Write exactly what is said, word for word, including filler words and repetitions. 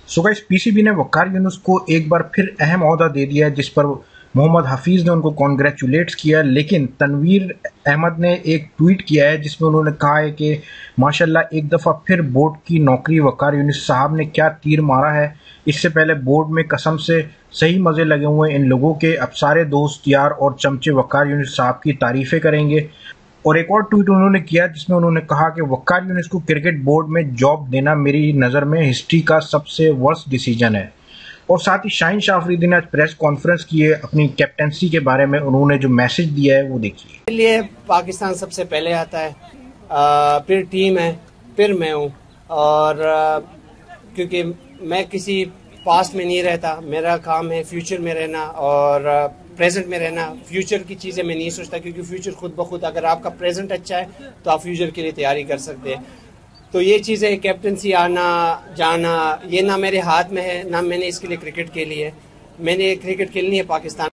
So guys, PCB ने वकार यूनुस को एक बार फिर अहम ओहदा दे दिया है, जिस पर मोहम्मद हफीज ने उनको कॉन्ग्रेचुलेट किया। लेकिन तनवीर अहमद ने एक ट्वीट किया है जिसमें उन्होंने कहा है कि माशाल्लाह एक दफ़ा फिर बोर्ड की नौकरी वकार यूनुस साहब ने क्या तीर मारा है। इससे पहले बोर्ड में कसम से सही मज़े लगे हुए इन लोगों के। अब सारे दोस्त यार और चमचे वकार यूनुस साहब की तारीफ़ें करेंगे। और एक और ट्वीट उन्होंने किया जिसमें उन्होंने कहा कि वकार यूनुस को क्रिकेट बोर्ड में जॉब देना मेरी नज़र में हिस्ट्री का सबसे वर्स्ट डिसीजन है। और साथ ही शाहीन शाह अफरीदी ने आज प्रेस कॉन्फ्रेंस की है अपनी कैप्टनसी के बारे में। उन्होंने जो मैसेज दिया है वो देखिए। लिए पाकिस्तान सबसे पहले आता है, आ, फिर टीम है, फिर मैं हूँ। और आ, क्योंकि मैं किसी पास्ट में नहीं रहता, मेरा काम है फ्यूचर में रहना और प्रेजेंट में रहना। फ्यूचर की चीज़ें मैं नहीं सोचता, क्योंकि फ्यूचर खुद ब खुद, अगर आपका प्रेजेंट अच्छा है तो आप फ्यूचर के लिए तैयारी कर सकते हैं। तो ये चीज़ें कैप्टनसी आना जाना ये ना मेरे हाथ में है, ना मैंने इसके लिए क्रिकेट खेली है। मैंने क्रिकेट खेलनी है पाकिस्तान